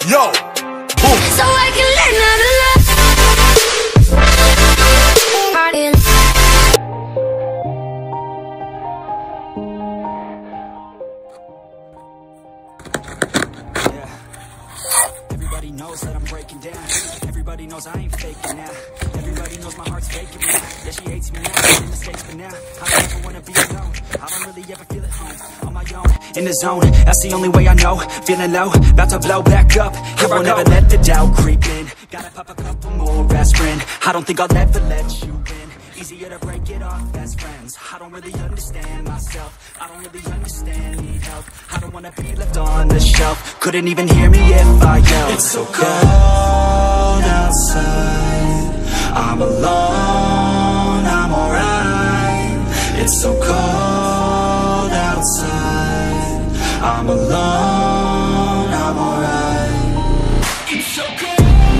Yo, boom. So I can learn how to love. Yeah. Everybody knows that I'm breaking down. Everybody knows I ain't faking now. Everybody knows my heart's faking me. Yeah, she hates me now, made mistakes, but now I don't ever wanna be alone. I don't really ever feel at home. On my own, in the zone, that's the only way I know. Feeling low, about to blow back up. Here I won't ever let the doubt creep in. Gotta pop a couple more aspirin. I don't think I'll ever let you in. Easier to break it off best friends. I don't really understand myself. I don't really understand, need help. I don't wanna be left on the shelf. Couldn't even hear me if I yelled. It's so cold outside, I'm alone, I'm alright. It's so cold outside, I'm alone, I'm alright. It's so cold.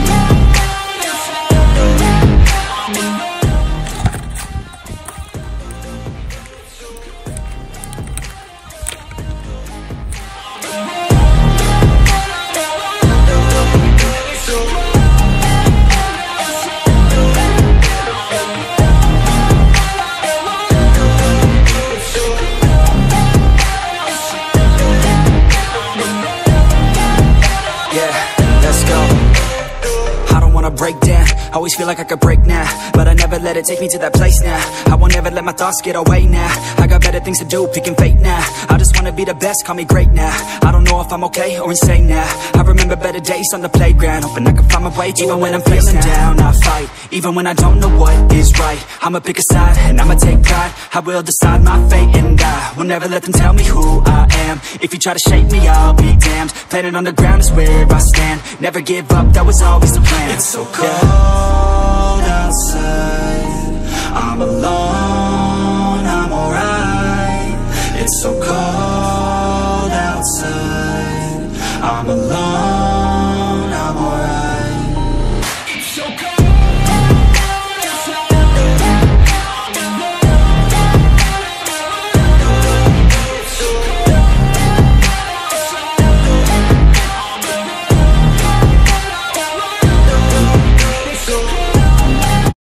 Break down, always feel like I could break now, but I never let it take me to that place now. I won't ever let my thoughts get away now. I got better things to do, picking fate now. I just wanna be the best, call me great now. I don't know if I'm okay or insane now. I remember better days on the playground, hoping I can find my way. Even when I'm feeling down, I fight. Even when I don't know what is right, I'ma pick a side and I'ma take pride. I will decide my fate and I will never let them tell me who I am. If you try to shape me, I'll be damned. Planet on the ground is where I stand. Never give up, that was always the plan. It's so cold outside, I'm alone, I'm alright. It's so cold outside, I'm alone.